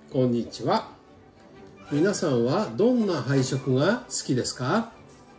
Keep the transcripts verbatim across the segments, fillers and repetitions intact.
こんにちは。皆さんはどんな配色が好きですか？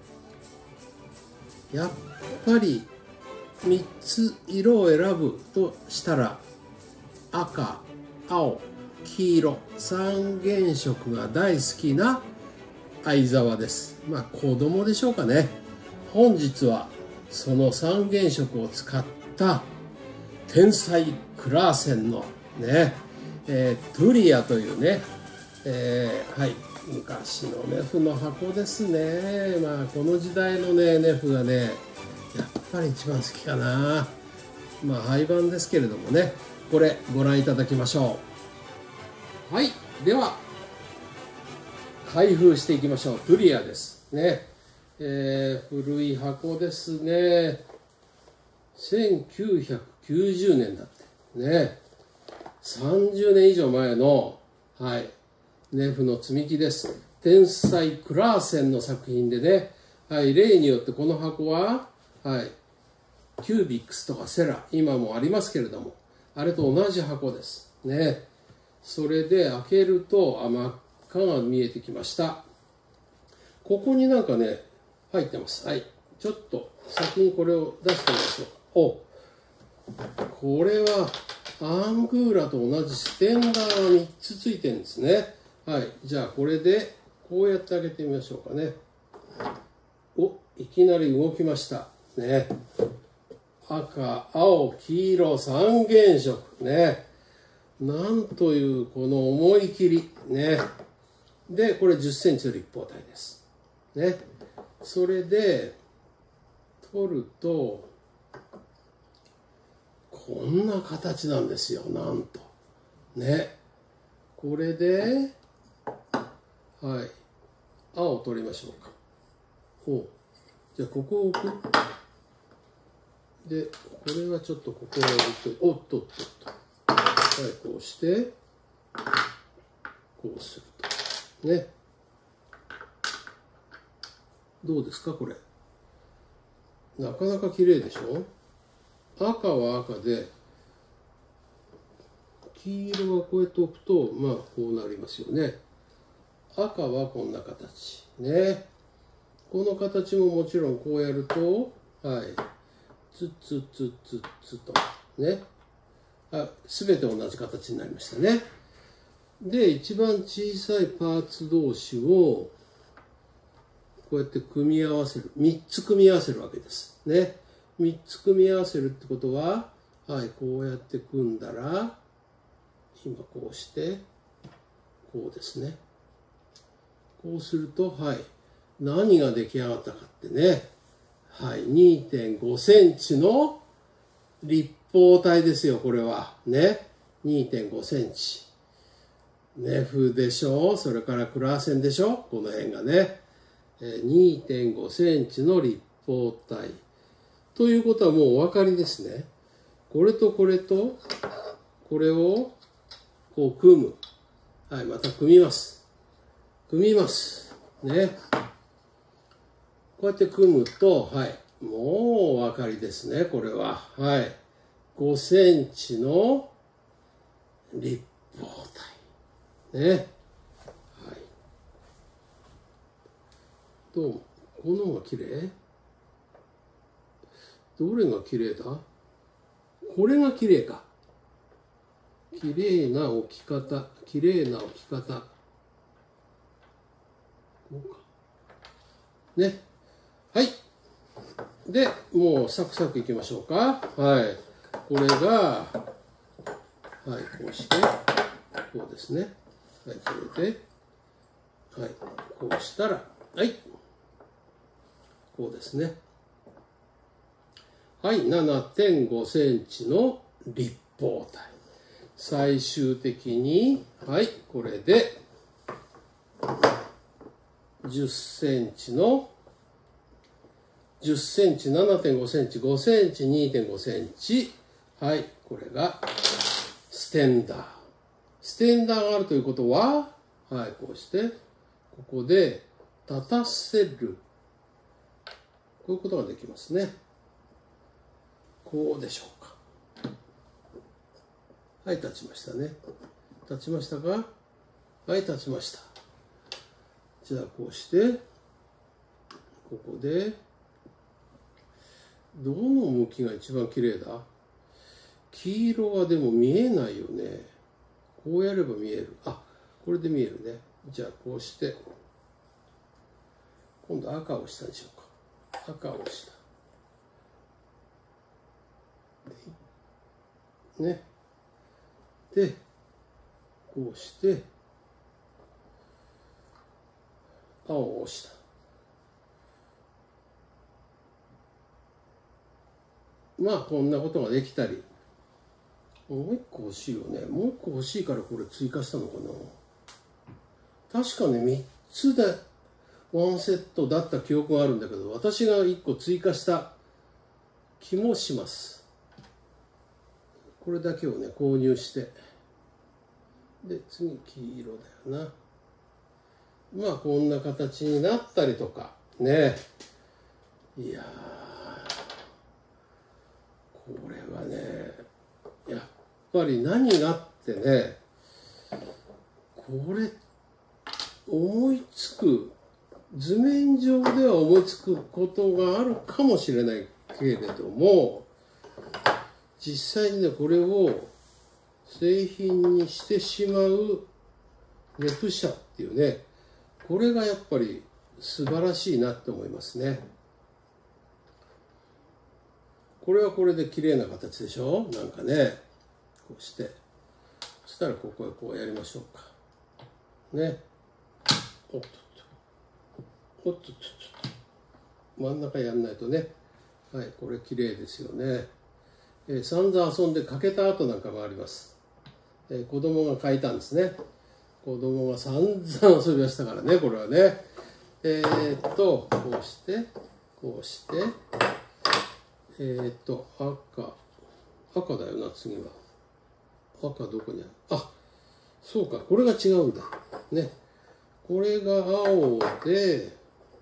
やっぱりみっつ色を選ぶとしたら赤、青、黄色さん原色が大好きな相沢です。まあ子供でしょうかね。本日はそのさん原色を使った天才クラーセンのね、えー、トゥリアというね、えー、はい昔のネフの箱ですね。まあこの時代のねネフがねやっぱり一番好きかな。まあ廃盤ですけれどもね、これご覧いただきましょう。はい、では開封していきましょう。トゥリアですね。えー、古い箱ですね。せんきゅうひゃくきゅうじゅうねんだってね。さんじゅうねん以上前の、はい、ネフの積み木です。天才クラーセンの作品でね、はい、例によってこの箱は、はい、キュービックスとかセラ、今もありますけれども、あれと同じ箱です。ね。それで開けると、あ、真っ赤が見えてきました。ここになんかね、入ってます。はい。ちょっと先にこれを出してみましょうか。お、これはアングーラと同じステンダーがみっつついてるんですね。はい。じゃあこれでこうやって開けてみましょうかね。お、いきなり動きました。ね。赤、青、黄色、さん原色。ね。なんというこの思い切り。ね。で、これじゅっセンチの立方体です。ね。それで、取ると、こんな形なんですよ、なんと。ね。これで、はい。青を取りましょうか。お、じゃあここを置く。で、これはちょっとここを置いて、おっとっとっと。はい、こうして、こうすると。ね。どうですか、これ。なかなか綺麗でしょ？赤は赤で、黄色はこうやって置くと、まあ、こうなりますよね。赤はこんな形。ね。この形ももちろんこうやると、はい。ツツツツツと。ね。あ、すべて同じ形になりましたね。で、一番小さいパーツ同士を、こうやって組み合わせる。みっつ組み合わせるわけです。ね。みっつ組み合わせるってことは、はい、こうやって組んだら、今こうして、こうですね。こうすると、はい、何が出来上がったかってね、はい、にてんごセンチの立方体ですよ、これは。ね。にてんごセンチ。ネフでしょ、それからクラーセンでしょ、この辺がね。にてんごセンチの立方体。ということはもうお分かりですね。これとこれと、これをこう組む。はい、また組みます。組みます。ね。こうやって組むと、はい、もうお分かりですね、これは。はい。ごセンチの立方体。ね。はい。どうも、この方が綺麗？どれが綺麗だ？これが綺麗か。綺麗な置き方。綺麗な置き方。こうか。ね。はい。で、もうサクサクいきましょうか。はい。これが、はい、こうして、こうですね。はい、それで、はい、こうしたら、はい。こうですね。はい、ななてんごセンチの立方体。最終的に、はい、これで、じゅっセンチの、じゅっセンチ、ななてんごセンチ、ごセンチ、にてんごセンチ。はい、これが、ステンダー。ステンダーがあるということは、はい、こうして、ここで、立たせる。こういうことができますね。こうでしょうか。はい、立ちましたね。立ちましたか？ はい立ちました。じゃあこうしてここでどの向きが一番綺麗だ？黄色はでも見えないよね。こうやれば見える。あ、これで見えるね。じゃあこうして今度赤をしたでしょうか。赤をしたね。でこうして青を押した。まあこんなことができたり、もう一個欲しいよね。もう一個欲しいからこれ追加したのかな。確かねみっつでワンセットだった記憶があるんだけど、私がいっこ追加した気もします。これだけをね購入して、で次黄色だよな。まあこんな形になったりとかね。いやーこれはねやっぱり何がってね、これ思いつく図面上では思いつくことがあるかもしれないけれども、実際にねこれを製品にしてしまうレプ社っていうね、これがやっぱり素晴らしいなって思いますね。これはこれで綺麗な形でしょ。なんかねこうして、そしたらここへこうやりましょうかね。おっとっとおっとっとっと真ん中やんないとね。はい、これ綺麗ですよね。えー、散々遊んで欠けた跡なんかもあります。えー、子供が描いたんですね。子供が散々遊びましたからね、これはね。えー、っとこうしてこうしてえー、っと赤赤だよな。次は赤どこにある？あ、そうか、これが違うんだね。これが青で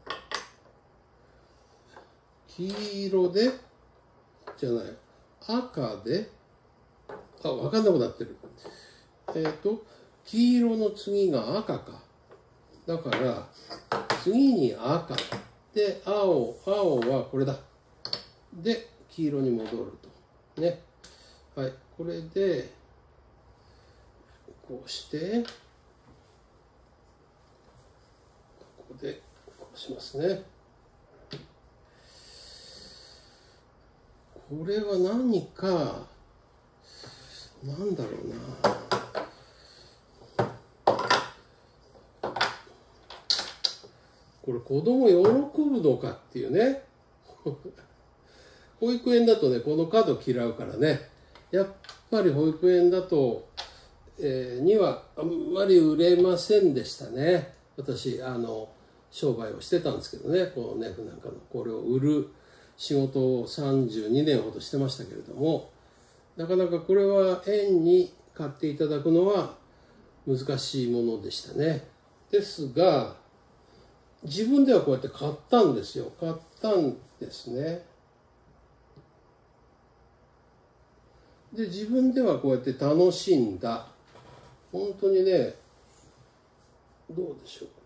黄色でじゃない赤で、あ、分かんなくなってる。えっと黄色の次が赤か。だから次に赤で青青はこれだ。で黄色に戻るとね。はい、これでこうしてここでこうしますね。これは何かなんだろうな。これ子供喜ぶのかっていうね。保育園だとねこの角嫌うからね、やっぱり保育園だと、えー、にはあんまり売れませんでしたね。私あの商売をしてたんですけどね、このねなんかのこれを売る仕事をさんじゅうにねんほどしてましたけれども、なかなかこれは園に買っていただくのは難しいものでしたね。ですが自分ではこうやって買ったんですよ。買ったんですね。で自分ではこうやって楽しんだ。本当にねどうでしょ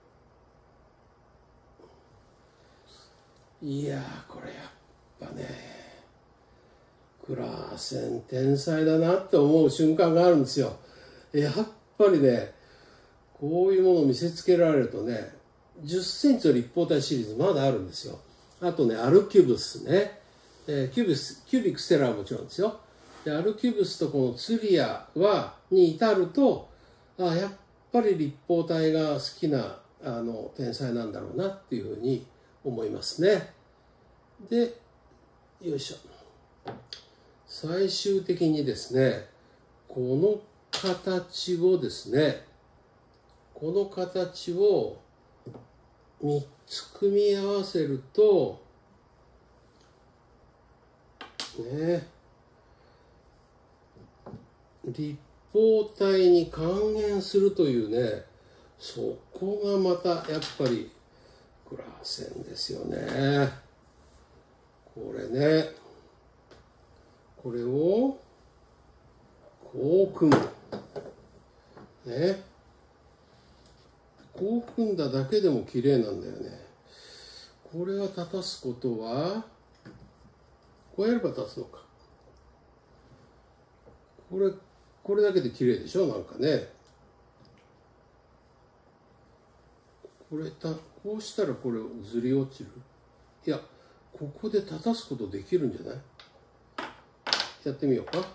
う。いやーこれやっぱねクラーセン天才だなって思う瞬間があるんですよ。やっぱりねこういうものを見せつけられるとね、じゅっセンチの立方体シリーズまだあるんですよ。あとねアルキュブスね、えー、キュビスキュビックステラはもちろんですよ。でアルキュブスとこのツリアはに至ると、あやっぱり立方体が好きなあの天才なんだろうなっていうふうに思いますね。でよいしょ、最終的にですねこの形をですねこの形をみっつ組み合わせるとね立方体に還元するというね、そこがまたやっぱりクラーセンですよね。これねこれをこう組むね。 だけでも綺麗なんだよね。これは立たすことはこうやれば立つのか。これこれだけで綺麗でしょ。なんかね、これたこうしたらこれずり落ちる。いや、ここで立たすことできるんじゃない？やってみようか。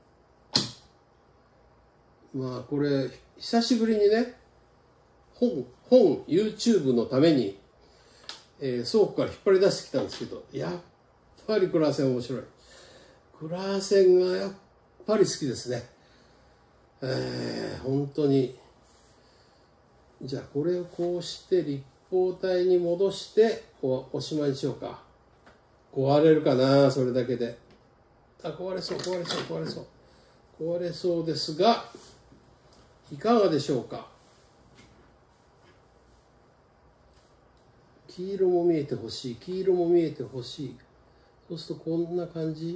まあこれ久しぶりにね、本本 YouTube のために、えー、倉庫から引っ張り出してきたんですけど、やっぱりクラーセン面白い。クラーセンがやっぱり好きですね。えー、本当に。じゃあこれをこうして立方体に戻しておおしまいにしようか。壊れるかな、それだけで。あ、壊れそう壊れそう壊れそう壊れそうですが、いかがでしょうか。黄色も見えてほしい、黄色も見えてほしい。そうするとこんな感じ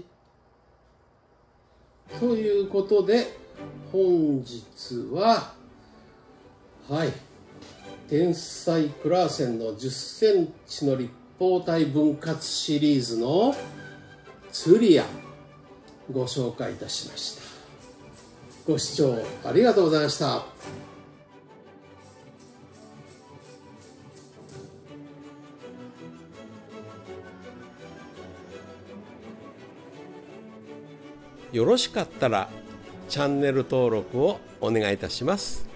ということで、本日ははい天才クラーセンのじゅっセンチの立方体分割シリーズのツリアご紹介いたしました。ご視聴ありがとうございました。よろしかったらチャンネル登録をお願いいたします。